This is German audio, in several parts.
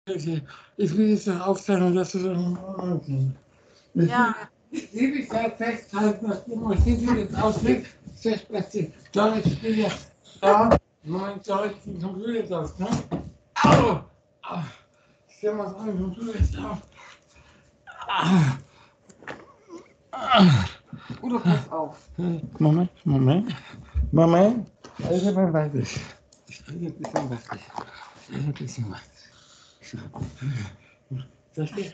Ich will jetzt noch aufzeigen, dass du so Ja. Ewigkeit festhalten, dass die Maschine jetzt ausliegt, festplatziert. Deutsch steht ja da, mein deutschen Computer drauf, ne? Au! Au! Ich stell mal an, Computer ist auf. Udo, pass auf. Moment. Also, man weiß es. Ich kriege ein bisschen was. So. Das hier.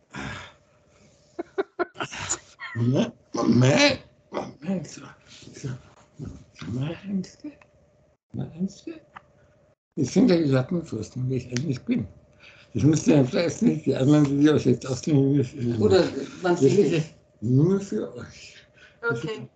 Moment. So. Meinst du? Ich finde ja die Lattenfürsten, wie ich eigentlich bin. Ich müsste ja vielleicht nicht die anderen, die euch jetzt ausnehmen. Oder wann Das ist nur für euch. Okay.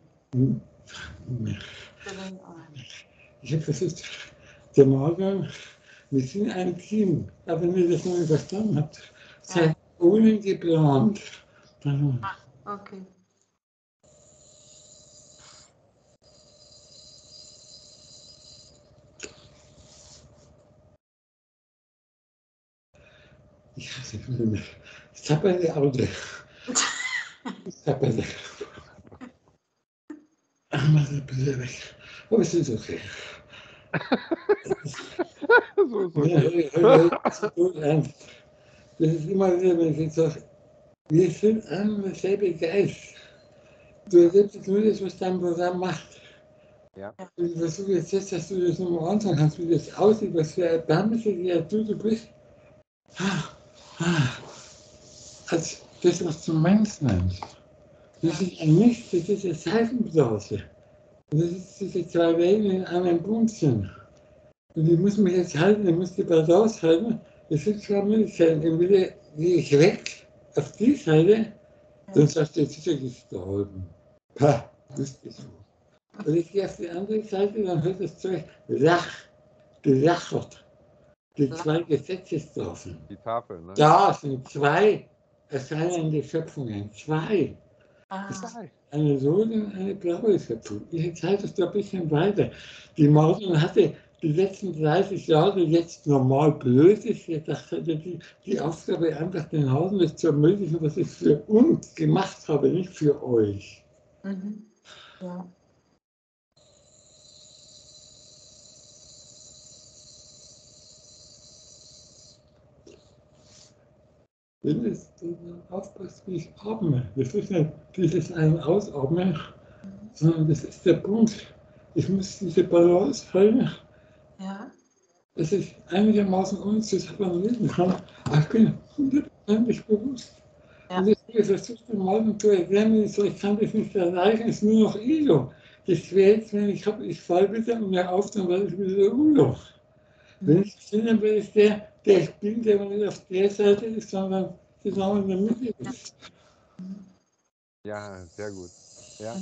Ich habe versucht, der Morgen, wir sind ein Team, aber wenn ihr das noch nicht verstanden habt, seid ohne geplant. Okay. Ich hasse Filme. Zapperte Auto. Zapperte. Mach das bitte weg. Aber es ist okay. So ist okay. Ernst. Das ist immer wieder, wenn ich jetzt sage, wir sind alle derselbe Geist. Du erlebst jetzt nur das, was dein Programm macht. Ja. Und ich versuche jetzt, dass du das nochmal anschauen kannst, wie das aussieht, was für ein erbärmliche Kreatur du bist. Als das, was du meinst. Das ist ein Mist, das ist eine Seifenblase. Und das ist diese zwei Wellen in einem Punkt sind. Und ich muss mich jetzt halten, ich muss die Balance halten. Das sind zwei Möglichkeiten. Entweder gehe ich weg auf die Seite, dann sagst du, jetzt ist er gestorben. Pah, bist du so. Und ich gehe auf die andere Seite, dann hört das Zeug gelachert. Die zwei Gesetzestafeln. Die Tafel, ne? Da sind zwei erscheinende Schöpfungen. Zwei. Eine rote und eine blaue Schöpfung. Ich zeige es da ein bisschen weiter. Die Martin hatte die letzten 30 Jahre jetzt normal blöd ist. Ich dachte, die Aufgabe einfach den Hausen das zu ermöglichen, was ich für uns gemacht habe, nicht für euch. Mhm. Ja. Wenn es aufpasst, wie ich atme, das ist nicht dieses Ein-Ausatmen, sondern das ist der Punkt. Ich muss diese Balance halten, Ja. dass ich einigermaßen unzusammenleben kann. Aber ich bin 100% bewusst. Ja. Und deswegen versucht der Morgen zu erklären, ich kann das nicht erreichen, es ist nur noch Ego. Das wäre jetzt, wenn ich falle wieder und mir auf, dann werde ich wieder Udo. Wenn ich bin, wäre ich der ich bin, der nicht auf der Seite ist, sondern genau in der Mitte ist. Ja, sehr gut. Ja.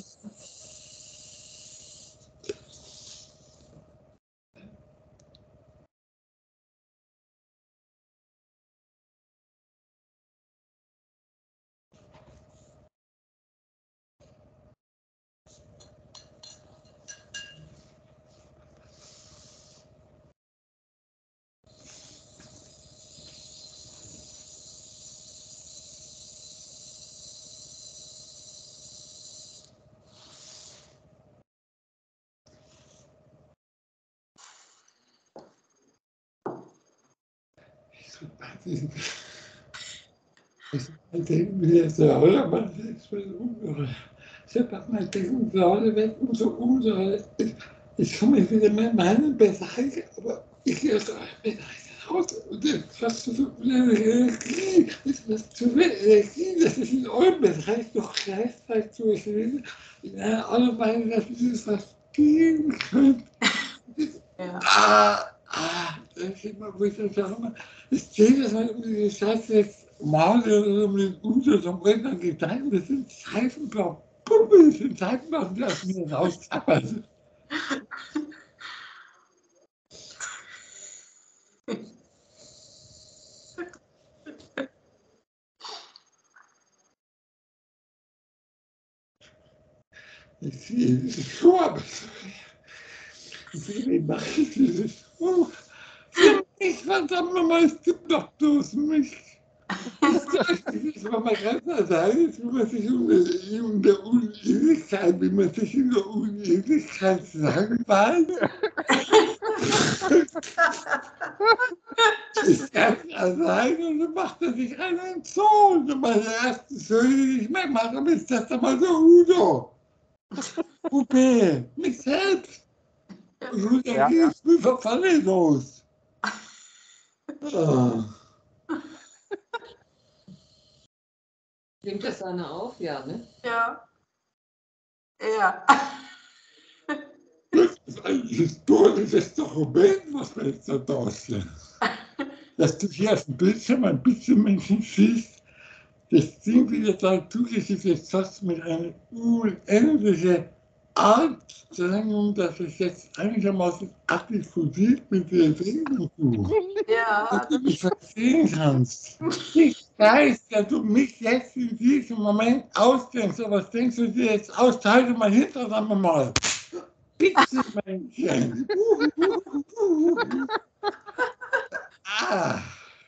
Ich denke mir jetzt, oder man ist ungerecht. Sobald man denkt, Leute weg und so ungerecht. Ich komme mich wieder mit meinem Bereich, aber ich gehe aus eurem Bereich raus und dann hast du so viel Energie. Das ist zu viel Energie, das ist in eurem Bereich noch gleichzeitig zu erleben. In einer Art und Weise, dass ihr das verstehen könnt. Das ist immer, wo ich dann sage, es geht das halt um diese Scheiße jetzt Male oder um den Uso zum Brenner Gedanken, das sind Seifenblau. Puppe, das sind Seifenblau, die aus mir rauszappern. Ich sehe diese Schuhe, wie mache ich dieses Schuh? Für mich verdammt nochmal, es gibt doch bloß mich. Das ist mal ganz alleine, wie man sich um der Unendlichkeit, wie man sich in der Unendlichkeit sagen weiß. Ist ganz allein und dann macht er sich einen Sohn. Und meine ersten Söhne, die ich mehr mache, ist das einmal so Udo. Upe, mich selbst. Und Udo ist wie verfallen los. Oh. Nimmt das einer auf? Ja, ne? Ja. Ja. Das ist ein historisches Dokument, was wir jetzt da darstellen. Dass du hier auf dem Bildschirm ein bisschen Menschen siehst, das Ding wieder dazu ist jetzt fast mit einer unendlichen Anstrengung, dass es jetzt einigermaßen artikuliert mit dir reden tue. Ja. Dass du mich verstehen kannst. Ich weiß, dass du mich jetzt in diesem Moment ausdenkst, aber was denkst du dir jetzt aus? Halte mal hinter, sagen wir mal. Bitte, Männchen. Ah.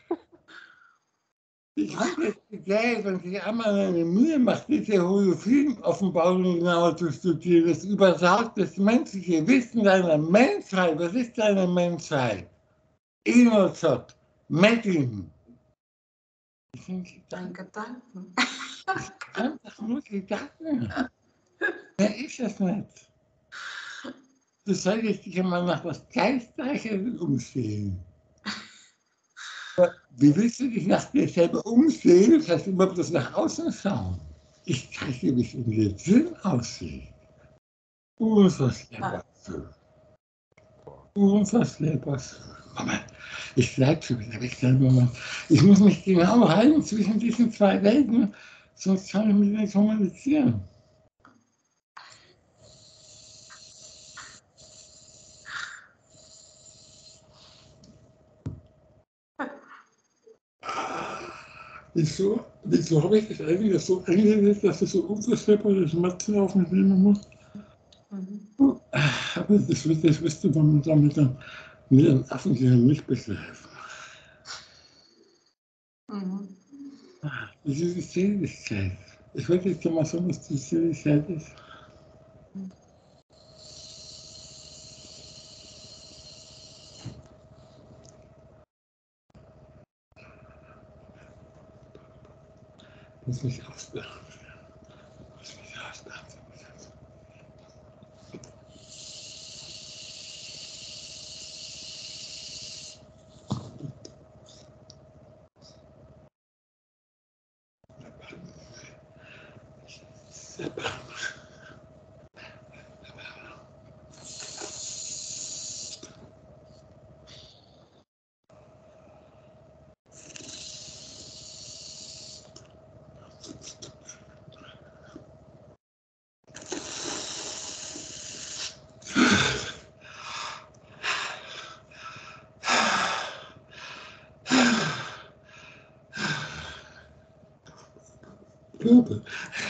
Ich habe jetzt gesehen, wenn sich einmal eine Mühe macht, diese Holophyn-Offenbarung genauer zu studieren, das übersagt das menschliche Wissen deiner Menschheit. Was ist deine Menschheit? Inozot, Metin. Das sind Dein Gedanken. einfach nur Gedanken. Mehr ist es nicht. Du solltest dich einmal nach was Geistreicheres umsehen. Wie willst du dich nach dir selber umsehen? Das heißt immer bloß nach außen schauen. Ich zeige dir, wie es in dir drin aussieht. Unvorstellbar. Unvorstellbar. Moment, ich bleib schon wieder weg. Moment. Ich muss mich genau halten zwischen diesen zwei Welten, sonst kann ich mit nicht kommunizieren. Wieso habe ich das eigentlich so eingelegt, dass es so unvorstellbare Schmerzen auf mich nehmen muss? Aber das wirst du dann mit einem Affengehirn nicht begreifen. Das ist die Seligkeit. Ich wollte jetzt mal sagen, was die Seligkeit ist. Muss mich ausdachen. Muss mich ausdachen. Körper.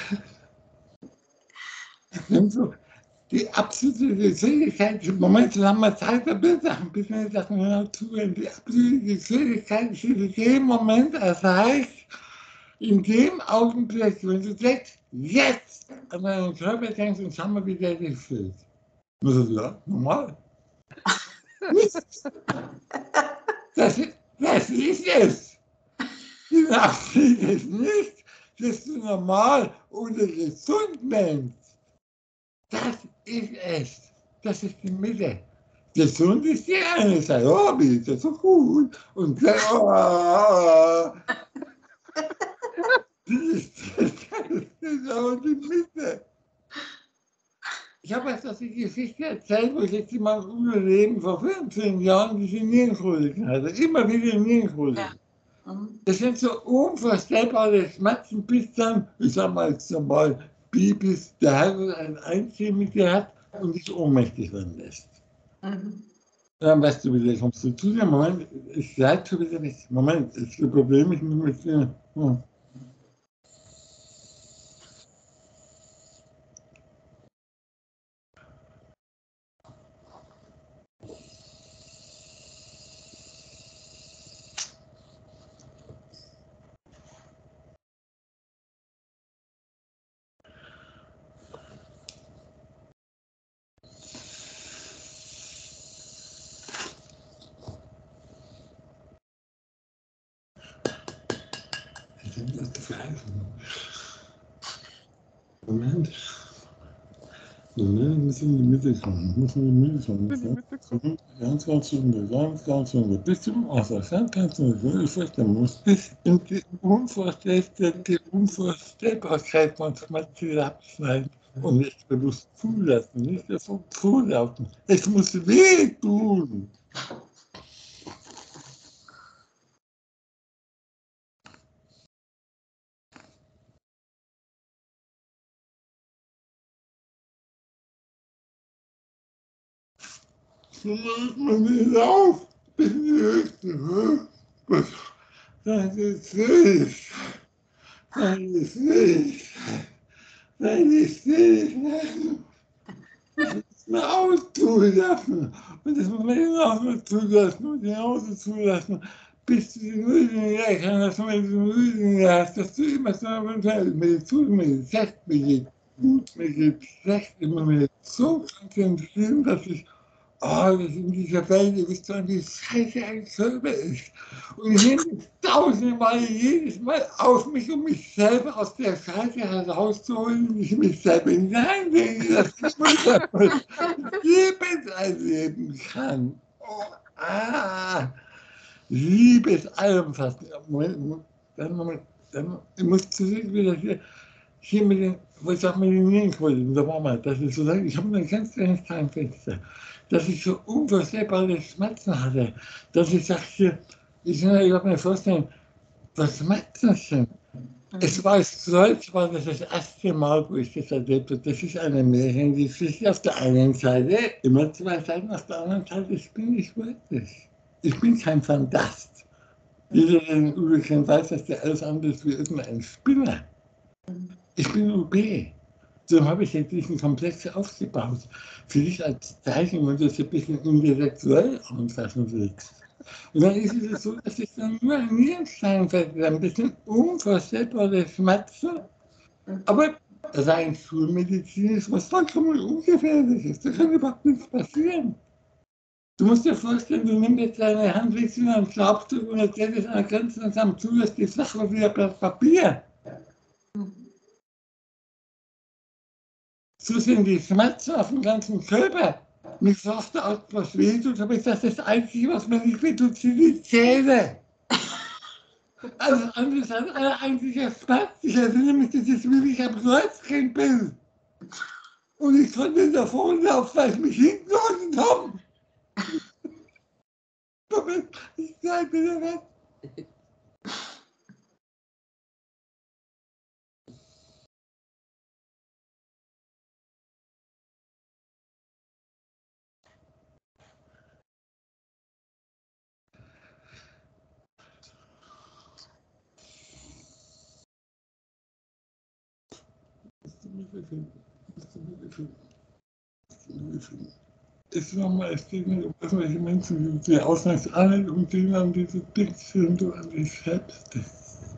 Die absolute Seligkeit, im Moment haben wir Zeit, ein bisschen Sachen genau zuhören. Die absolute Seligkeit ist in dem Moment erreicht, in dem Augenblick, wenn du jetzt an deinen Körper denkst und schau mal, wie der dich fühlt. Ja, normal. Das ist es. Die Nachricht ist nicht, dass du normal oder gesund bist. Das ist es. Das ist die Mitte. Gesund ist die eine Seite. Oh, mir ist das so gut. Und dann, oh, das ist genau die Mitte. Ich habe euch das die Geschichte erzählt, wo ich jetzt in meinem Leben vor 15 Jahren diese Nierenkroliken hatte. Immer wieder Nierenkroliken. Das sind so unvorstellbare Schmerzen, bis dann, ich sag mal jetzt normal, bis der Herr ein Einziehen mit dir hat und dich ohnmächtig werden lässt. Dann weißt du wieder, kommst du zu dir, Moment, ich bleib schon wieder weg. Moment, das Problem ist mit dir. Das Pfeifen. Moment. Moment, müssen in die Mitte kommen. Müssen in die Mitte kommen. In die Mitte kommen. Ganz, ganz runter, ganz, ganz runter. Bis zum Wasser. Ganz, ganz runter. Ich vorstellen muss. Bis in die Unvorstellbarkeit von Schmerzen abschneiden. Und nicht bewusst zulassen. Nicht davon zulassen. Es muss wehtun. So macht man nicht auf. Bis in die höchste. Das ist nicht. Das ist nicht. Das ist nicht. Das mir auszulassen lassen. Und das muss man genauso zulassen und genauso zulassen, bis du die Lösung erkennst, dass du mit den Lösungen hast, dass du immer so mit Fest, mir geht gut, mir geht schlecht, immer mir so konzentrieren, dass ich das in dieser Welt, ihr wisst doch, wie scheiße ein Körper ist. Und ich nehme es tausendmal, jedes Mal auf mich, um mich selber aus der Scheiße herauszuholen und ich mich selber hineinlege, dass ich Liebes erleben kann. Liebes allumfassend. Moment, ich muss zurück wieder hier mit den, wo ich auch mit den Nierenquoten, da war mal, dass ich so sage, ich habe ein ganz kleines Zahnfenster, dass ich so unvorstellbare Schmerzen hatte, dass ich sagte, ich kann mir überhaupt nicht vorstellen, was Schmerzen sind. Es war stolz, war das erste Mal, wo ich das erlebt habe. Das ist eine Märchengeschichte. Auf der einen Seite, immer zwei Seiten, auf der anderen Seite, ich bin nicht wirklich. Ich bin kein Phantast. Jeder, der den Uwe kennt, weiß, dass der alles andere ist wie irgendein Spinner. Ich bin OB. So habe ich jetzt diesen Komplex aufgebaut. Für dich als Zeichen, wenn du das ein bisschen intellektuell anfassen willst. Und dann ist es so, dass ich dann nur ein Nierensteinfeld, ein bisschen unvorstellbare Schmerzen, aber rein schulmedizinisch was vollkommen ungefährlich ist. Da kann überhaupt nichts passieren. Du musst dir vorstellen, du nimmst jetzt deine Hand, legst sie in einen Staubzug und erzählst es an der Grenze und am zu, dass die Sache wie ein Blatt Papier. So sind die Schmerzen auf dem ganzen Körper. Mich fragst du aus, was weh tut, aber ich sage, das Einzige, was mir nicht weh tut, sind die Zähne. Alles andere ist ein einziger Schmerz. Ich erinnere mich, das ist wie ich am Kreuzkind bin. Und ich konnte davon laufen, weil ich mich hingeordnet habe. Ich sage wieder weg. Es nochmal, es geht nicht um irgendwelche Menschen, die ausnahms alle um denen an diese Diktion, du an dich selbst bist.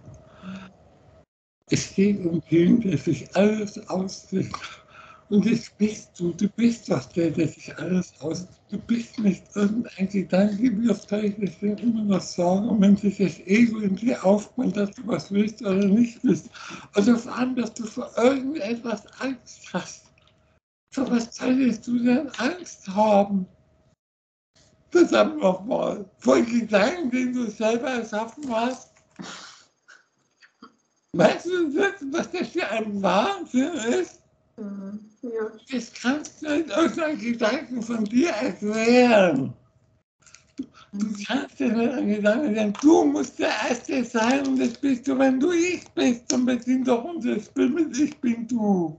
Es geht um den, der sich alles ausdenkt. Und das bist du. Du bist doch der, der sich alles ausdenkt. Du bist nicht irgendein Gedanke, wie oft kann ich das denn immer noch sagen? Und wenn sich das Ego in dir aufkommt, dass du was willst oder nicht willst, oder vor allem, dass du vor irgendetwas Angst hast. Vor was solltest du denn Angst haben? Verdammt nochmal. Vor Gedanken, den du selber erschaffen hast. Weißt du, was das für ein Wahnsinn ist? Ja. Das kannst du in irgendeinem Gedanken von dir erklären. Du kannst dir nicht einen Gedanken sagen, du musst der Erste sein und das bist du, wenn du ich bist. Und wir sind doch unser Spiel mit Ich bin du.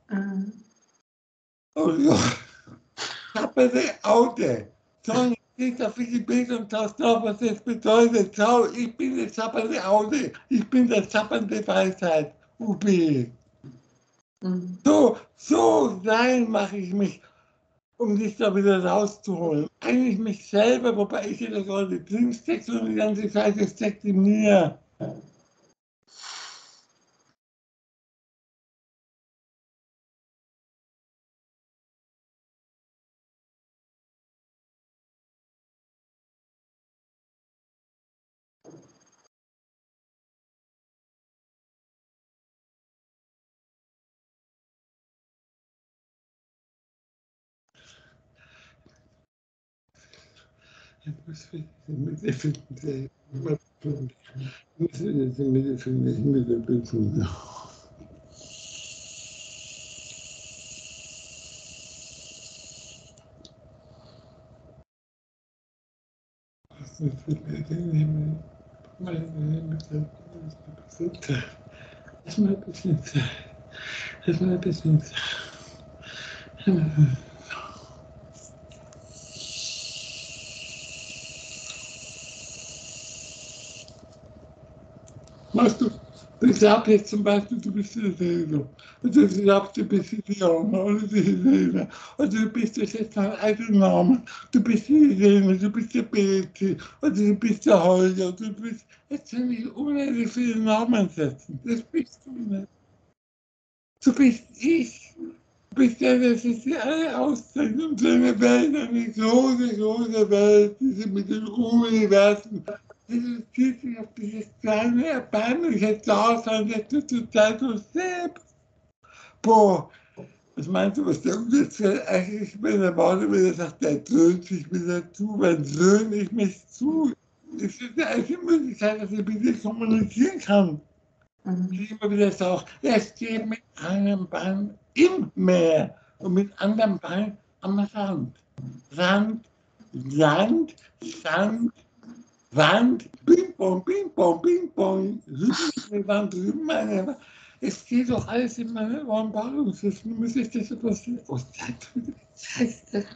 Oh ja, Tappere Aude. Schau, ich auf Wikipedia und schaust nach, was das bedeutet. Schau, ich bin der zappernde Aude. Ich bin der zappernde Weisheit. Ubi. So sein mache ich mich, um dich da wieder rauszuholen. Eigentlich mich selber, wobei ich hier gerade drin stecke und die ganze Zeit steckt in mir. Machst du, ich glaube jetzt zum Beispiel, du bist die Seele. Und ich glaube, du bist die Diana oder die Helene. Oder du bist das jetzt dein eigener Name. Du bist die Helene, du bist die Betty. Oder du bist der Holger. Du bist, jetzt kann ich unendlich viele Namen setzen. Das bist du nicht. Du bist ich. Du bist der, der sich die alle auszeichnet. Und seine Welt, eine große, große Welt, diese mit den Universen. Reduziert sich auf dieses kleine, erbärmliche Dasein, das du zurzeit so selbst. Boah, was meinst du, was der umsetzt? Eigentlich, wenn der Mann wieder sagt, der dröhnt sich wieder zu, wann dröhne ich mich zu? Das ist die einzige Möglichkeit, dass ich mit dir kommunizieren kann. Ich immer wieder sage, er steht mit einem Bein im Meer und mit anderem Bein am Rand. Rand, Land, Sand, Wand, Ping-Pong, Ping-Pong, Ping-Pong, eine Wand drüben, eine Wand. Es geht doch alles in meine Ballungssystem. Muss ich das etwas sehen? Oh, Scheiße.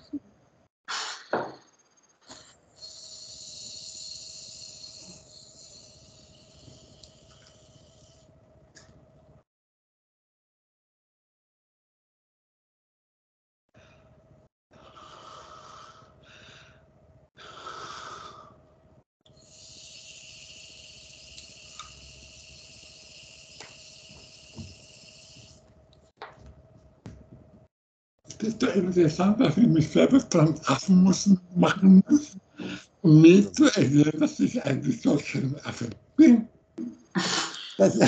Das ist doch interessant, dass ich mich selber dran affen machen muss, um mir zu erklären, dass ich eigentlich doch kein Affe bin. Das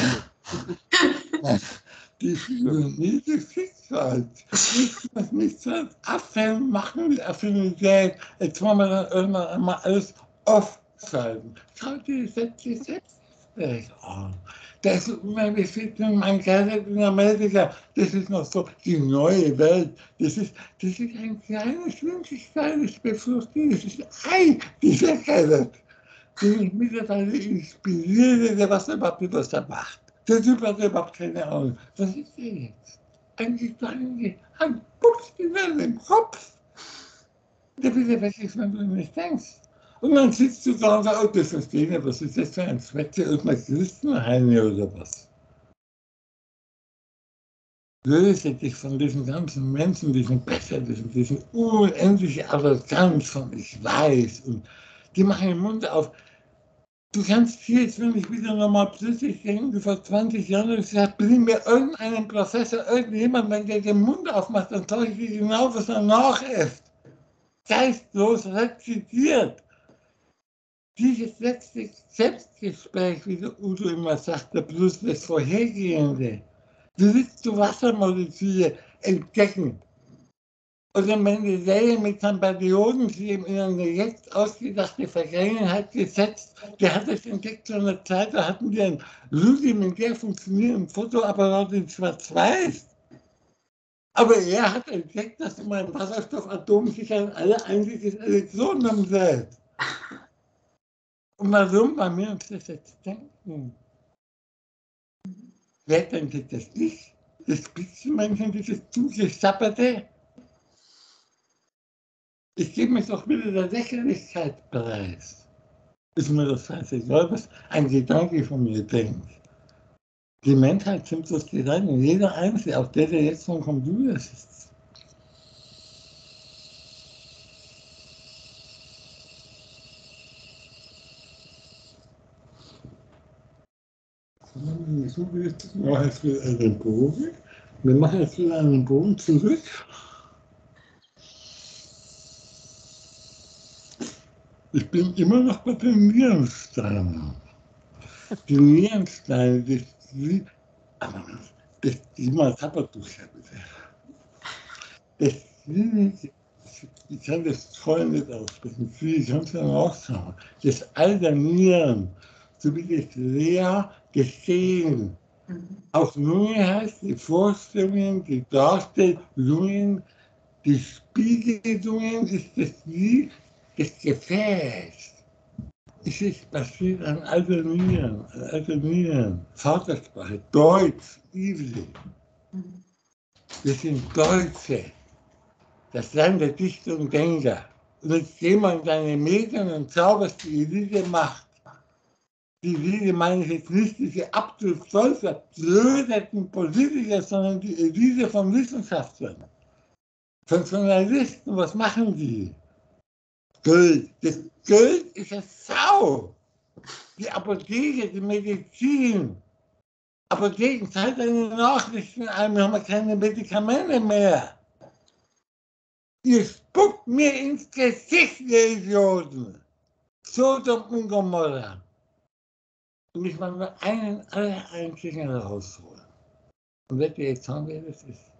die Philosophie des Schicksals. Nichts als Affen machen die Affinität. Jetzt wollen wir dann irgendwann einmal alles aufschreiben. Schau dir das Selbstgespräch an. Das ist unheimlich viel, mein Kerl in Amerika, das ist noch so die neue Welt. Das ist ein kleines, winzig kleines Beflussung. Das ist dieser Kerl, den ich mittlerweile inspiriere, der was überhaupt nicht, was er macht. Der Typ hat überhaupt keine Ahnung. Was ist der jetzt? Ein Pups in deinem Kopf. Der will ja wirklich, wenn du nicht denkst. Und dann sitzt du da und sagst, oh, das verstehe ich nicht, was ist das für ein Schwätze, irgendein Christenheine oder was? Löse dich von diesen ganzen Menschen, diesen Becher, diesen unendliche Arroganz von ich weiß. Und die machen den Mund auf. Du kannst hier jetzt, wenn ich wieder nochmal plötzlich denke, vor 20 Jahren gesagt, bring mir irgendeinen Professor, irgendjemand, wenn der den Mund aufmacht, dann sage ich dir genau, was er nachäfft. Geistlos rezitiert. Dieses letzte Selbstgespräch, wie der Udo immer sagte, plus das vorhergehende, du willst du Wassermoleküle entdecken. Oder Mendeleev mit seinem Periodensystem in eine jetzt ausgedachte Vergangenheit gesetzt, der hat es entdeckt zu einer Zeit, da hatten wir ein rudimentär funktionierenden Fotoapparat in Schwarz-Weiß. Aber er hat entdeckt, dass mein Wasserstoffatom sich an alle einziges Elektronen umdreht. Und warum? Weil wir uns das jetzt denken. Wer denkt das nicht? Das Spitzenmännchen, dieses zugesapperte. Ich gebe mich doch wieder der Lächerlichkeit preis. Ist mir das scheißegal, was ein Gedanke von mir denkt. Die Menschheit sind das Gedanken, jeder Einzelne, auch der jetzt vom Computer sitzt. Wir machen jetzt wieder einen Bogen. Wir machen jetzt wieder einen Bogen zurück. Ich bin immer noch bei den Nierensteinen. Die Nierensteine, das ist mal Tabakuch, bitte. Das ich kann das voll nicht aussprechen, das will ich sonst noch auch sagen. Das Alternieren, so wie das leer gesehen. Auch Lunge heißt die Vorstellungen, die Darstellungen, die Spiegelungen ist das wie das Gefäß. Es ist basiert an Alternieren, Vatersprache, Deutsch, Ivli. Wir sind Deutsche, das Land der Dichter und Denker. Und jetzt gehen wir in deine Medien und zauberst die Elite Macht. Die Elite meine ich jetzt nicht diese absolut voll verblödeten Politiker, sondern die Elite von Wissenschaftlern. Von Journalisten, was machen die? Geld. Das Geld ist eine Sau. Die Apotheke, die Medizin. Apotheken zahlt eine Nachrichten ein, wir haben keine Medikamente mehr. Ihr spuckt mir ins Gesicht, ihr Idioten. Sodom und Gomorra. Und ich will nur einen einzigen rausholen. Und wenn ihr jetzt sagen, wer das ist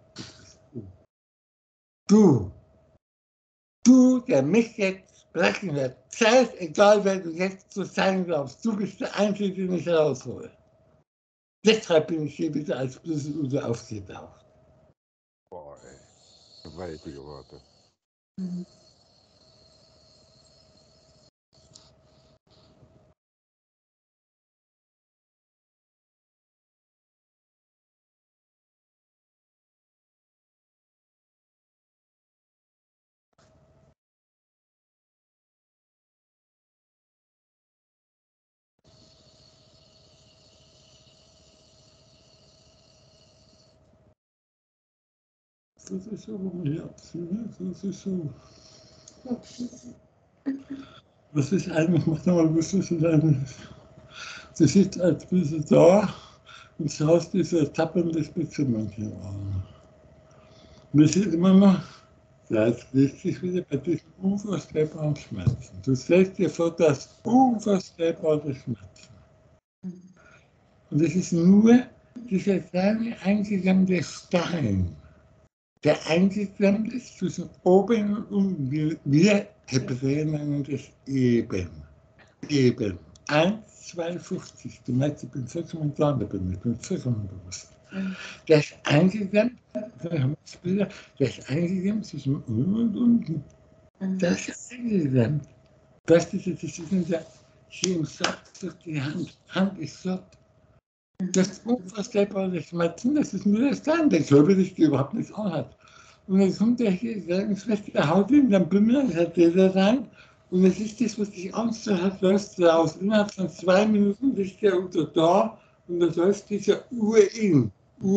du. Du, der mich jetzt sprechen wird, egal wer du jetzt zu sein glaubst, du bist der Einzige, den ich raushole. Deshalb bin ich hier wieder als Schlüsselude aufgetaucht. Boah, ey. Gewaltige Worte. Das ist so, ja, das ist so. Was ist eigentlich, mach nochmal, was ist eigentlich? Du sitzt als bist du da und schaust diese tappende Spitzenmännchen an. Und es ist immer noch, ja, jetzt liegt sich wieder bei diesen unvorstellbaren Schmerzen. Du stellst dir vor, das unvorstellbare Schmerzen. Und es ist nur dieser kleine eingeklemmte Stein, der eingeklemmt ist zwischen oben und unten. Wir Hebräer nennen das eben. Eben. 1, 2,50. Du meinst, ich bin vollkommen klar dabei, ich bin vollkommen bewusst. Der ist eingeklemmt, der ist eingeklemmt zwischen oben und unten. Der ist eingeklemmt. Das ist ja hier im Sack durch die Hand. Hand ist satt. Das ist unvorstellbare Schmerzen, das ist nur der Stein, der körperlich überhaupt nichts anhat. Und dann kommt der hier, der haut in den Bümmel, das hat der rein. Und es ist das, was dich Angst hat, läuft raus. Innerhalb von 2 Minuten ist der unter da und dann läuft dieser Urin.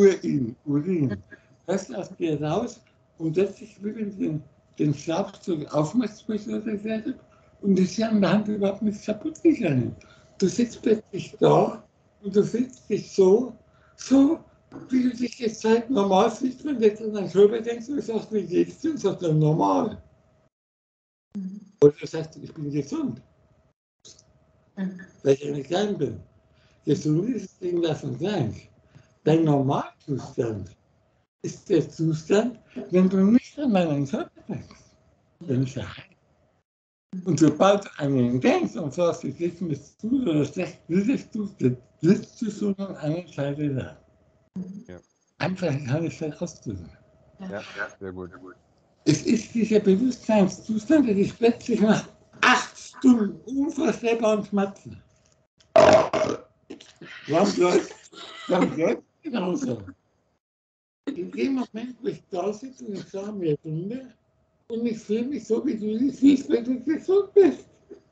Das aus dir raus und letztlich wirklich den Schlafzug aufmachst, was ich gesagt habe. Und das ist ja an der Hand überhaupt nichts kaputt gegangen. Du sitzt plötzlich da und du fühlst dich so, wie du dich jetzt halt normal fühlst, wenn du jetzt an deinen Körper denkst und sagst, wie geht's dir? Und sagst dann normal. Oder du sagst, ich bin gesund. Weil ich ja nicht klein bin. Gesund ist das Ding davon gleich. Dein Normalzustand ist der Zustand, wenn du nicht an deinen Körper denkst. Dann ist er heil. Und sobald du an ihn denkst und sagst, ich geht's mir zu oder schlecht, sitzt du schon an einer Seite da. Ja. Einfach kann ich das ausdrücken. Ja, sehr gut. Es ist dieser Bewusstseinszustand, der dich plötzlich nach 8 Stunden unvorstellbaren Schmerzen. Warum läuft genauso? In dem Moment, wo ich da sitze und ich sage mir Runde und ich fühle mich so, wie du dich siehst, wenn du gesund bist.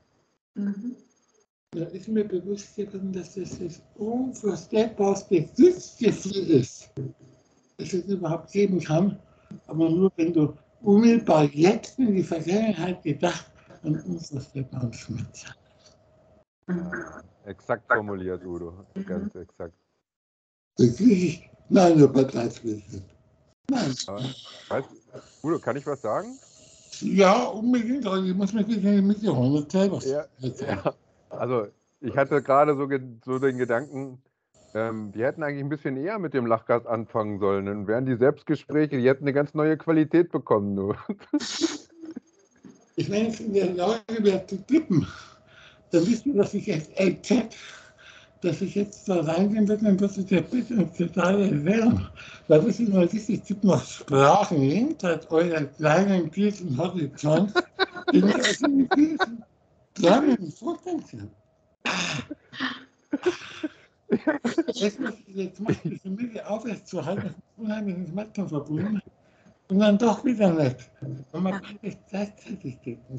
Da ist mir bewusst geworden, dass das das unvorstellbarste Glücksgefühl ist, das es überhaupt geben kann. Aber nur wenn du unmittelbar jetzt in die Vergangenheit gedacht an unvorstellbaren Schmerz hast. Exakt formuliert, Udo. Ganz exakt. Da kriege ich meine Parteispitze. Nein. Aber, Udo, kann ich was sagen? Ja, unbedingt, aber ich muss mich wieder in die Mitte holen. Erzähl was. Ja. Also, ich hatte gerade so den Gedanken, wir hätten eigentlich ein bisschen eher mit dem Lachgas anfangen sollen. Dann wären die Selbstgespräche, die hätten eine ganz neue Qualität bekommen. Nur. wenn ich in der Lage wäre zu tippen, dann wisst ihr, dass ich jetzt dass ich jetzt da reingehen würde, dann würde ich ja bitte ins Total erklären. Weil wisst ihr nur, es gibt noch Sprachen jenseits eurer kleinen diesen Horizont, die ich aus den diesen Träumen vorstellen kann. Jetzt macht die Familie aufrechtzuerhalten, das ist unheimlich mit Schmerzen verbunden. Und dann doch wieder nicht. Und man kann nicht gleichzeitig denken.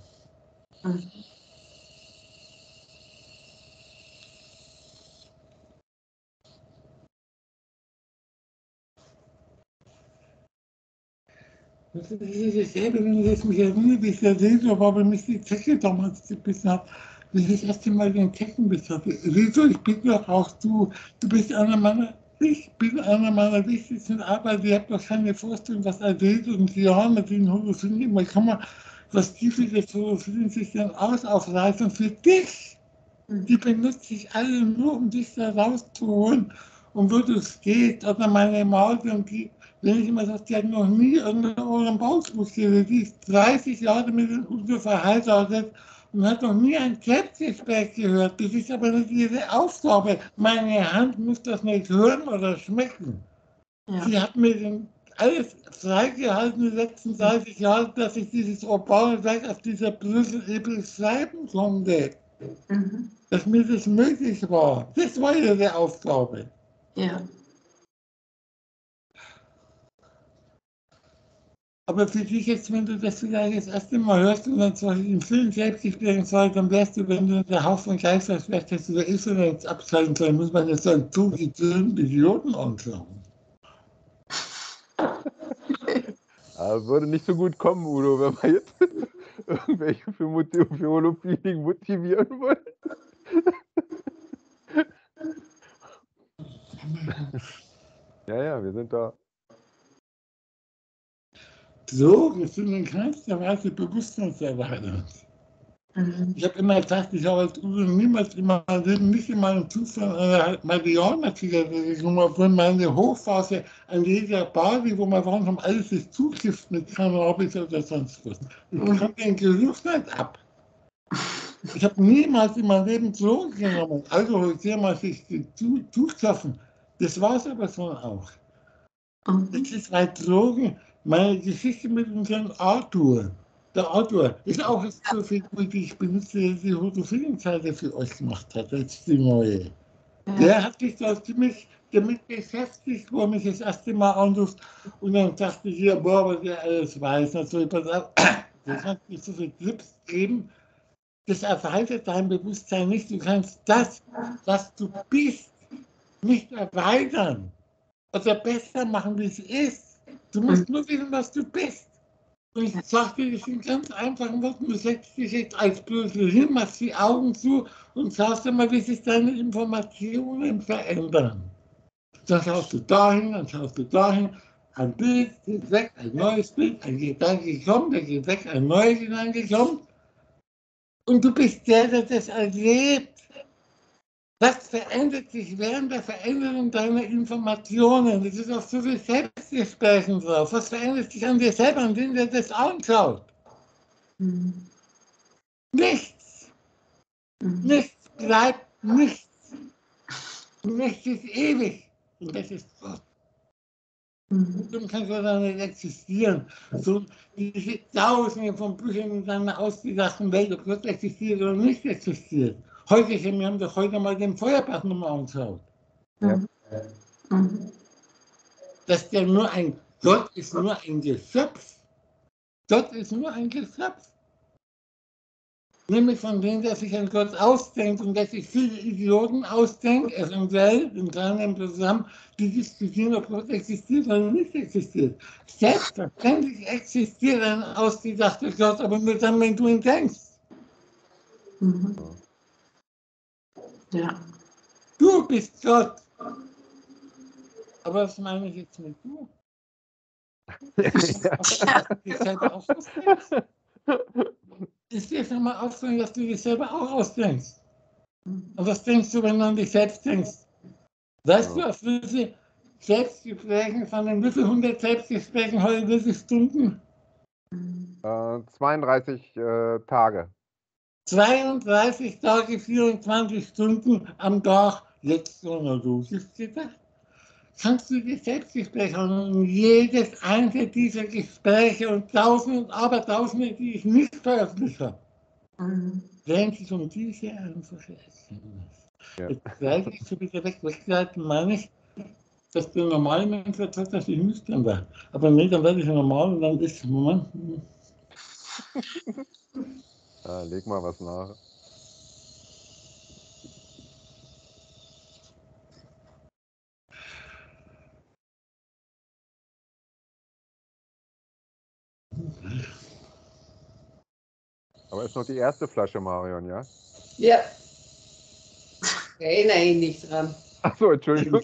Das ist dasselbe, wenn ich jetzt mich erinnere, wie ich der Rezo war, wenn mich die Zecke damals gebissen hat. Wie ich das erste Mal den Zeckenbiss hatte. Rezo, ich bin doch auch du. Ich bin einer meiner wichtigsten Arbeiter. Ihr habt doch keine Vorstellung, was Rezo und Diana, die in Holophilen immer kommen, was die für das Holophilen sich dann aufreißen für dich. Die benutze ich alle nur, um dich da rauszuholen. Und wo du es geht, oder meine Maus und die, wenn ich immer sage, die hat noch nie euren Bauchmuskel, die ist 30 Jahre mit dem Udo verheiratet und hat noch nie ein Selbstgespräch gehört. Das ist aber nicht ihre Aufgabe. Meine Hand muss das nicht hören oder schmecken. Ja. Sie hat mir alles freigehalten in den letzten 30 Jahren, dass ich dieses urbane Werk auf dieser Brüssel-Ebene schreiben konnte. Dass mir das möglich war. Das war ihre Aufgabe. Ja. Aber für dich jetzt, wenn du das vielleicht das erste Mal hörst und dann zum Beispiel im Film selbst sprechen soll, dann wärst du, wenn du in der Haufen gleich sagst, vielleicht hättest du da Insolvenz abschalten sollen, muss man jetzt so einen Zug die 10 Millionen anschauen. Aber würde nicht so gut kommen, Udo, wenn wir jetzt irgendwelche für Holophiling motivieren wollen. Ja, wir sind da. Drogen sind in keinster Weise bewusstseinserweiternd. Ich habe immer gesagt, ich habe als Udo niemals in meinem Leben nicht in meinem Zustand einer Marihuana-Zigarette gekommen, obwohl meine Hochphase an jeder Party, wo wir waren, haben alles ist Zugriff mit Cannabis oder sonst was. Ich kann den Geruch nicht ab. Ich habe niemals in meinem Leben Drogen genommen. Alkohol, mal sich zugeschaffen. Das war es aber schon auch. Das ist bei Drogen meine Geschichte mit unserem Arthur. Der Arthur ist auch so viel, die ich benutze, die Holophilen-Seite für euch gemacht hat, jetzt die neue. Der hat sich da ziemlich damit beschäftigt, wo er mich das erste Mal anruft und dann dachte ich, ja, boah, was er alles weiß. Also, das hat mir so viele Tipps gegeben. Das erweitert dein Bewusstsein nicht. Du kannst das, was du bist, nicht erweitern oder besser machen, wie es ist. Du musst nur wissen, was du bist. Und ich sage dir das in ganz einfachen Worten, du setzt dich jetzt als Brüssel hin, machst die Augen zu und schaust dir mal, wie sich deine Informationen verändern. Dann schaust du dahin, ein Bild geht weg, ein neues Bild, ein Gedanke kommt, der geht weg, ein neuer Gedanke kommt. Und du bist der das erlebt. Das verändert sich während der Veränderung deiner Informationen. Das ist auch so viel Selbstgesprächen drauf. Was verändert sich an dir selber, an dem der das anschaut? Nichts. Nichts bleibt nichts. Nichts ist ewig. Und das ist Gott. Dann kann Gott auch nicht existieren. So diese Tausende von Büchern in deiner ausgedachten Welt, ob Gott existiert oder nicht existiert. Wir haben doch heute mal den Feuerbach nochmal angeschaut. Ja. Dass Gott ist nur ein Geschöpf. Gott ist nur ein Geschöpf. Nämlich von denen, der sich an Gott ausdenkt und dass sich viele Idioten ausdenken, eventuell in kleinem zusammen, die diskutieren, ob Gott existiert oder nicht existiert. Selbstverständlich existiert ein ausgedachter Gott, aber nur dann, wenn du ihn denkst. Ja. Du bist Gott. Aber was meine ich jetzt mit du? Ist dir schon mal aufgefallen, dass du dich selber auch ausdenkst? Und was denkst du, wenn du an dich selbst denkst? Weißt du, auf wie viele Selbstgesprächen, von den wie viel 100 Selbstgesprächen heute, wie viele Stunden? 32 Tage. 32 Tage, 24 Stunden am Tag, jetzt so eine Dosis gedacht. Kannst du dir Selbstgespräche haben und jedes einzelne dieser Gespräche und Tausende und Abertausende, die ich nicht veröffentlicht habe, wären sich um diese einfache Erkenntnis. Ja. Jetzt gleich ich so wieder wegleiten, meine ich, dass der normale Mensch sagt, dass ich nüchtern war. Aber nee, dann werde ich normal und dann ist, Moment, Leg mal was nach. Aber ist noch die erste Flasche, Marion, ja? Ja. Erinnere ihn nicht dran. Achso, Entschuldigung.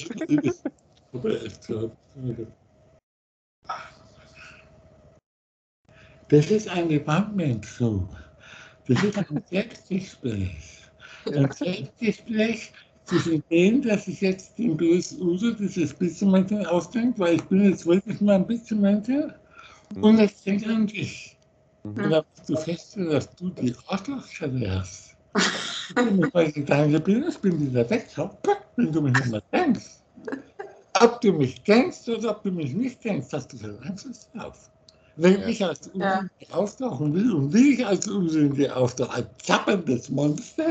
Das ist ein Department so. Das ist ein Selbstgespräch. Ein Selbstgespräch zwischen dem, dass ich jetzt den bösen Uso dieses Bisschen ausdenke, weil ich bin jetzt wirklich mal ein bisschen Menschen und ich denke an dich. Und dann musst du feststellen, dass du die Arschlochstelle hast. Weil ich deine bin, ich bin dieser Wegschauper, wenn du mich nicht mehr denkst. Ob du mich denkst oder ob du mich nicht denkst, hast du keinen Einfluss drauf. Wenn ich als Unsinnige auftauchen will und will ich als Unsinnige auftauchen, als zapperndes Monster,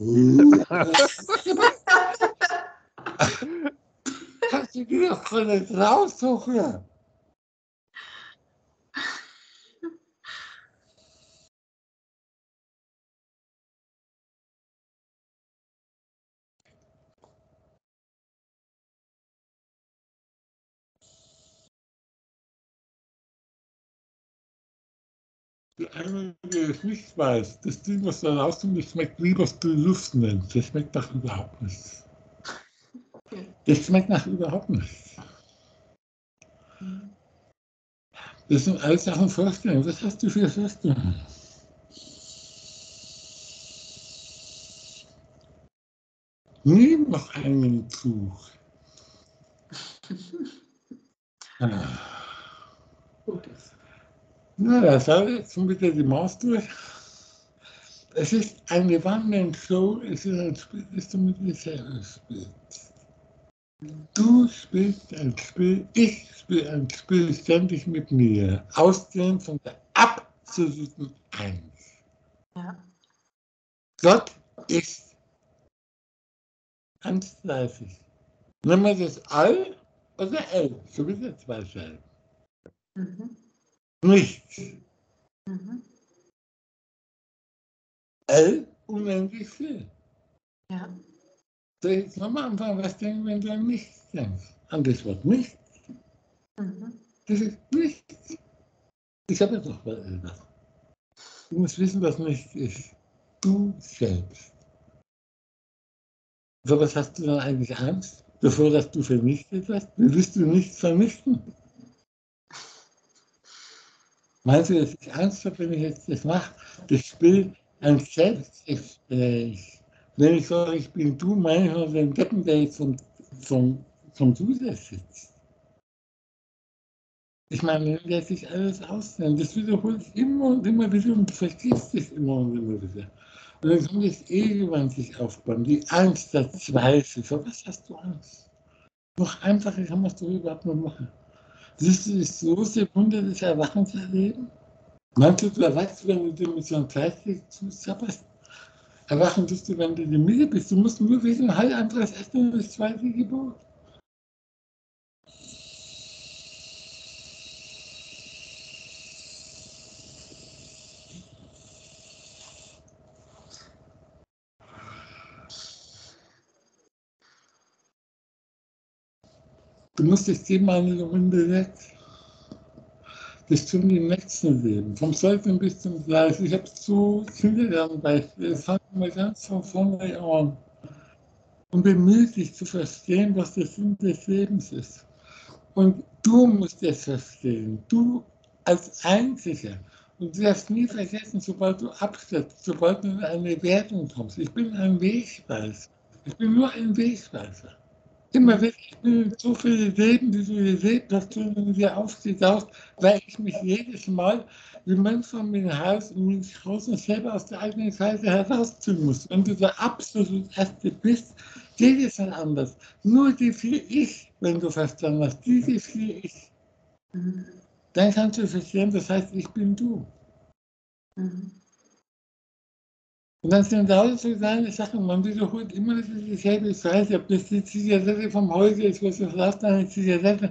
kannst du dir doch gar nicht raussuchen. Die eine, die es nicht weiß, das Ding, was da rauskommt, das schmeckt wie was du Luft nennst. Das schmeckt nach überhaupt nichts. Das schmeckt nach überhaupt nichts. Das sind alles Sachen Vorstellungen. Was hast du für Vorstellungen? Nimm noch einen Zug. Na, da schaut jetzt schon wieder die Maus durch. Es ist eine wandelnde Show, es ist ein Spiel, das du mit dir selber spielst. Du spielst ein Spiel, ich spiele ein Spiel ständig mit mir, ausgehend von der absoluten Eins. Ja. Gott ist 1,30. Nehmen wir das All oder L, so wie der zwei Scheiben. Nichts. L unendlich viel. Ja. Soll ich jetzt nochmal anfangen, was denken, wenn du an nichts denkst? An das Wort nichts. Das ist nichts. Ich habe ja doch mal etwas. Du musst wissen, was nichts ist. Du selbst. So was hast du dann eigentlich Angst, bevor dass du vernichtet wirst? Willst du nichts vernichten? Meinst du, dass ich Angst habe, wenn ich jetzt das mache? Das Spiel ein Selbstgespräch. Wenn ich sage, ich bin du, meine ich noch den Deppen, der jetzt vom Computer sitzt. Ich meine, der sich alles ausnimmt. Das wiederholt sich immer und immer wieder und du vergisst es immer und immer wieder. Und dann kommt das irgendwann sich aufbauen, die Angst, der Zweifel. Vor was hast du Angst? Noch einfacher kann man es doch überhaupt noch machen. Siehst du das große Wunder des Erwachens erleben? Meinst du, du erwachst, wenn du dir mit so einem Plastik zuzapperst? Erwachen tust du, wenn du in der Mitte bist. Du musst nur wissen, halt einfach das erste und das zweite Gebot. Du musst das Thema nicht unbedingt. Das tun die nächsten Leben. Vom Säugling bis zum Gleis. Ich habe so viele Beispiele. Es fangen wir ganz von vorne an. Und bemüht dich zu verstehen, was der Sinn des Lebens ist. Und du musst es verstehen. Du als Einziger. Und du darfst nie vergessen, sobald du abstürzt, sobald du in eine Wertung kommst. Ich bin ein Wegweiser. Ich bin nur ein Wegweiser. Immer wenn ich mir so viele Leben, wie du gelebt hast, du in dir aufgetaucht, weil ich mich jedes Mal wie manchmal mit dem Haus und mit dem Großen selber aus der eigenen Seite herausziehen muss. Wenn du der absolut Erste bist, geht es dann anders. Nur die vier Ich, wenn du verstanden hast, diese vier Ich, dann kannst du verstehen, das heißt, ich bin du. Und dann sind da so kleine Sachen, man wiederholt immer dieselbe Seite, ob das die Zigarette vom Heute ist, was du sagst, eine Zigarette.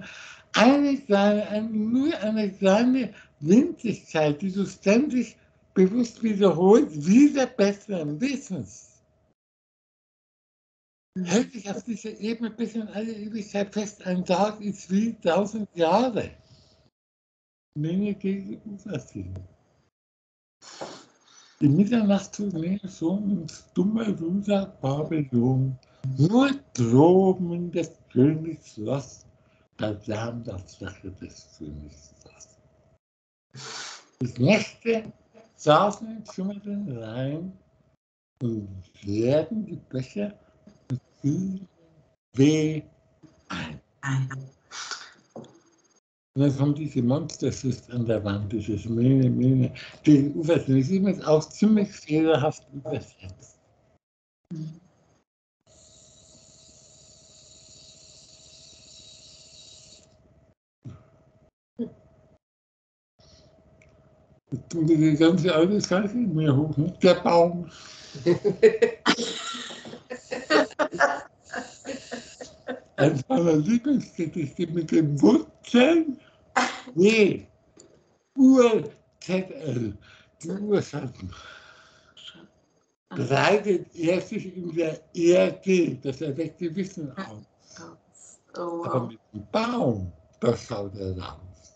Nur eine kleine Winzigkeit, die du ständig bewusst wiederholst, wieder besseren Wissens. Hält dich auf dieser Ebene bis in alle Ewigkeit fest, ein Tag ist wie 1000 Jahre. Menge gegen Uferziehen. Die Mitternachtstournee so ins dumme Ruder Babylon. Nur droben in des Königs Schloss, da lärmt das Sache des Königs Schloss. Die Nächte saßen in schimmernden Reihen und werden die Becher mit kühlem Weh ein. Und dann kommt diese Monsterschrift an der Wand, dieses Mene, die Übersetzung ist immer auch ziemlich fehlerhaft übersetzt. Jetzt tun die ganze alte Scheiße in mir hoch, ne? Der Baum. Eines meiner Lieblingsgedichte mit den Wurzeln. Nee, UZL, die Urschatten. Breitet er sich in der Erde, das erweckt die Wissen aus. Oh, Aber wow. mit dem Baum, da schaut er raus.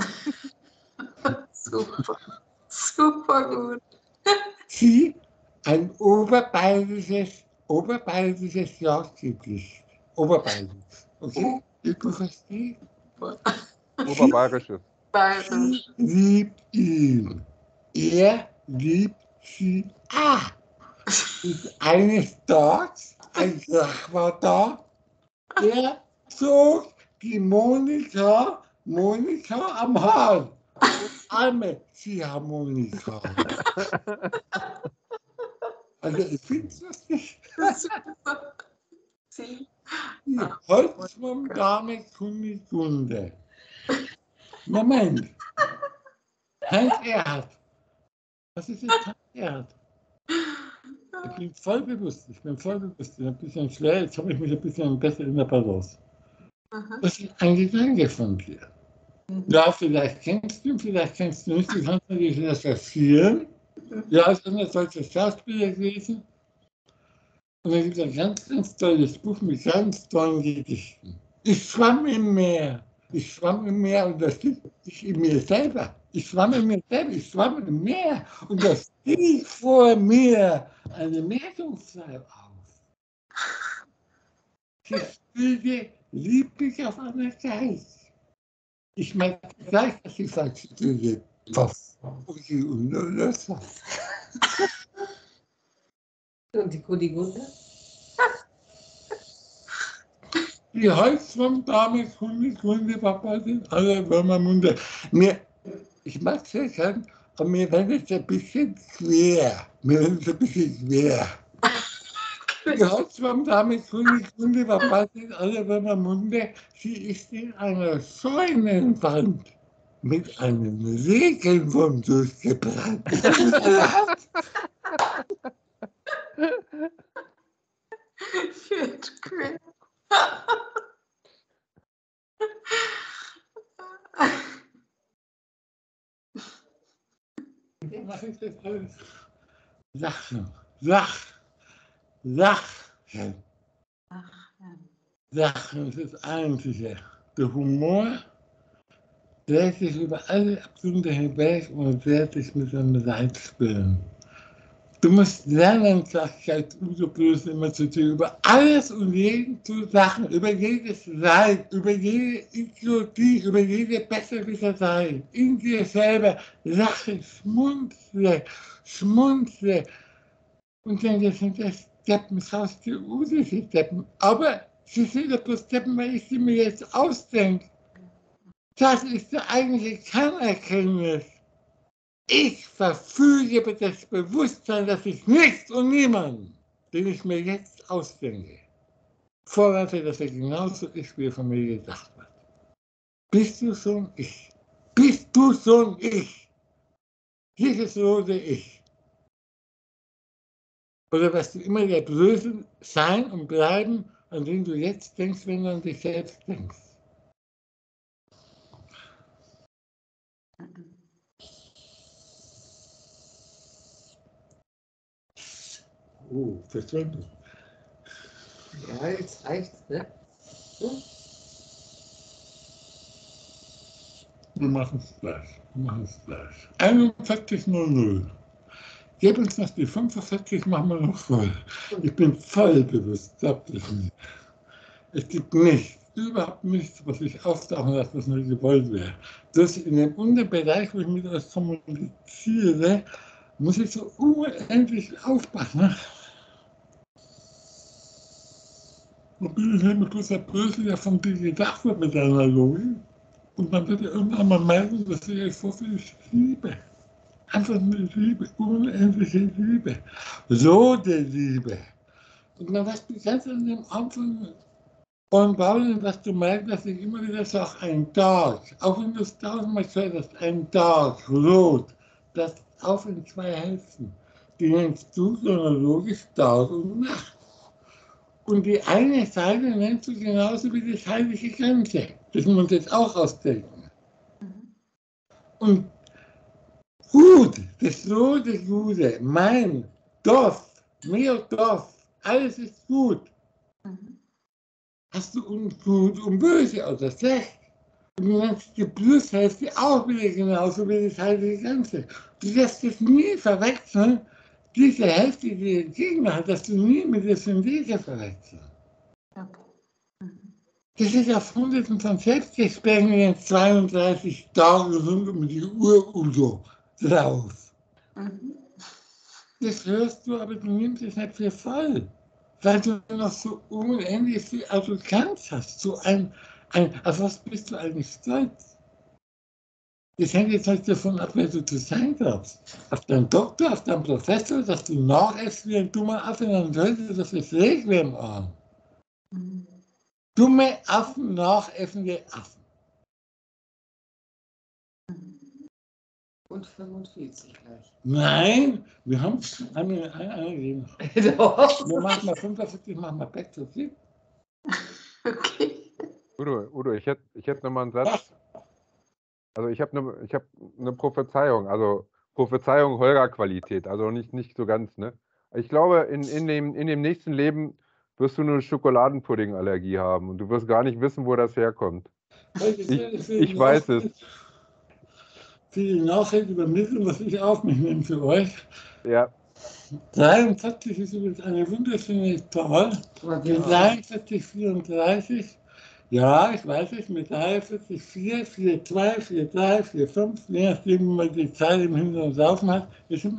Super. Super gut. Sie, ein oberbayerisches Jagdgedicht. Oberbayerisch, okay? Du verstehst? Oberbayerisches. Bayerisch. Sie liebt ihn. Er liebt sie. Eines Tages, ein Krach war da, er zog die Monika am Haar. Arme Ziehharmonika. Also ich finde es lustig. Super. Sie. Die Holzwurmdame Kunigunde. Moment. Heinz Erhardt. Was ist jetzt Heinz Erhardt? Ich bin voll bewusst. Ich bin ein bisschen schwer. Jetzt habe ich mich ein bisschen besser in der Balance. Das ist ein Gedanke von dir. Ja, vielleicht kennst du ihn, vielleicht kennst du nicht. Du kannst natürlich recherchieren. Ja, ich bin ein deutscher Schauspieler gewesen. Und da gibt es ein ganz, ganz tolles Buch mit ganz tollen Gedichten. Ich schwamm im Meer und da steht ich in mir selber. Ich schwamm im Meer und da stieg vor mir eine Meerjungfrau auf. Sie spielte lieblich auf einer Geist. Ich meine gleich, dass sie falsch spielte. Und die Kunigunde? Die Holzwurmdame Kunigunde war bei den aller Würmermunde. Ich mag es sehr gern, aber mir wird es ein bisschen schwer. Die Holzwurmdame Kunigunde war bei den aller Würmermunde. Sie ist in einer Scheunenwand mit einem Regenwurm durchgebrannt. Wird quer. Was ist das alles? Lachen. Lachen ist das Einzige. Der Humor dreht sich über alle Abgründe hinweg und wehrt sich mit einem Leitspillen. Du musst lernen, sagt Udo Böse immer zu dir, über alles und jeden zu lachen, über jedes Leid, über jede Idiotie, über jede Besserwisserei. In dir selber lache, schmunzle. Und denke, das sind das Deppen, schaust dir diese Deppen. Aber Sie sind ja bloß Deppen, weil ich sie mir jetzt ausdenke. Das ist der eigentliche Kernerkenntnis. Ich verfüge über das Bewusstsein, dass ich nichts und niemanden, den ich mir jetzt ausdenke, vorwerfe, dass er genauso ist, wie er von mir gedacht wird. Bist du so ein Ich? Bist du so ein Ich? Dieses rote Ich? Oder wirst du immer der Blöde sein und bleiben, an den du jetzt denkst, wenn du an dich selbst denkst? Oh, verstanden. Ja, jetzt reicht's, ne? Hm? Wir machen es gleich. 41:00. Gib uns noch die 45, machen wir noch voll. Ich bin voll bewusst, glaubt es mir. Es gibt nichts, überhaupt nichts, was ich auftauchen lasse, was nicht gewollt wäre. Das in dem Unterbereich, wo ich mit euch kommuniziere, muss ich so unendlich aufpassen. Da bin ich nämlich bloß der Böse, der von dir gedacht wird mit deiner Logik. Und man wird ja irgendwann mal merken, dass ich so viel liebe. Einfach eine Liebe, unendliche Liebe. Rote Liebe. Und dann was du ganz an dem Anfang von Baulen, was du merkst, dass ich immer wieder sage, ein Tag, auch wenn du es tausendmal gehört hast, ein Tag, rot, das auf in zwei Hälften. Die nennst du chronologisch Tag und Nacht. Und die eine Seite nennst du genauso wie die heilige Grenze. Das müssen wir uns jetzt auch ausdenken. Und gut, das rote Gute, mein Dorf, mir Dorf, alles ist gut. Hast du gut und böse oder schlecht? Und du nennst die Plushälfte auch wieder genauso wie das heilige Grenze. Du lässt es nie verwechseln, diese Hälfte, die entgegen hat, dass du nie mit der Synthese verwechseln. Das ist erfunden von Selbstexperimenten 32 Tagen rund um die Uhr Udo drauf. Das hörst du, aber du nimmst es nicht für voll, weil du noch so unendlich viel Arroganz hast. Auf was bist du eigentlich stolz? Das hängt jetzt nicht davon ab, wer du zu sein darfst. Auf deinen Doktor, auf deinen Professor, dass du nachäffst wie ein dummer Affe, dann sollte das Requiem an. Dumme Affen, nachäffende Affen. Und 45 gleich. Nein, wir haben eine Doch. wir machen mal 45, machen wir back to sleep. Okay. Udo, ich hätte noch mal einen Satz. Also ich habe eine Prophezeiung, also Prophezeiung Holger-Qualität, also nicht so ganz, ne? Ich glaube, in dem nächsten Leben wirst du eine Schokoladenpudding-Allergie haben und du wirst gar nicht wissen, wo das herkommt. Ich weiß es. Für die Nachricht übermitteln, was ich auf mich nehme für euch. Ja. 43 ist übrigens eine wunderschöne Zahl. Mit 43, 34. Ja, ich weiß es, mit 43, 4, 4, 2, 4, 3, 4, 5, je nachdem, wie man die Zeit im Hintergrund laufen hat. Wir sind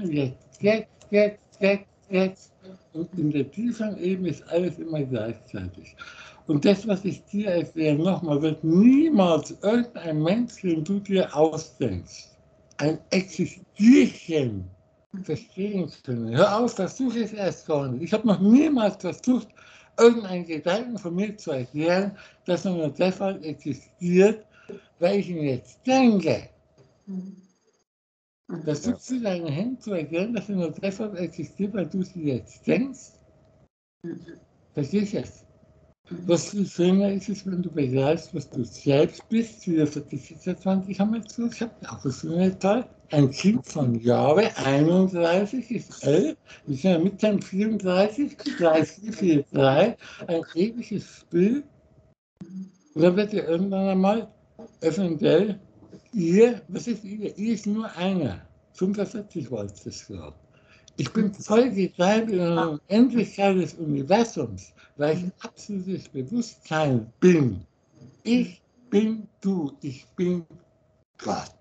jetzt. Und in der tieferen Ebene ist alles immer gleichzeitig. Und das, was ich dir erkläre, nochmal, wird niemals irgendein Mensch, den du dir ausdenkst, ein Existierchen verstehen können. Hör auf, versuche es erst gar nicht. Ich habe noch niemals versucht, irgendeinen Gedanken von mir zu erklären, dass er nur deshalb existiert, weil ich ihn jetzt denke. Versuchst du deine Hände zu erklären, dass er nur deshalb existiert, weil du sie jetzt denkst? Verstehst du es? Was viel schöner ist, ist, wenn du begreifst, was du selbst bist. 44, 26 haben wir jetzt so. Ich habe auch so schöne Zahl. Ein Kind von Jahre, 31 ist 11. Wir sind ja mit seinem 34, 30, 4, 3. Ein ewiges Spiel. Und dann wird ihr irgendwann einmal eventuell was ist ihr? Ihr ist nur einer. 45 war es das gerade. Ich bin voll geteilt in einer Unendlichkeit des Universums, weil ich absolutes Bewusstsein bin. Ich bin du, ich bin Gott.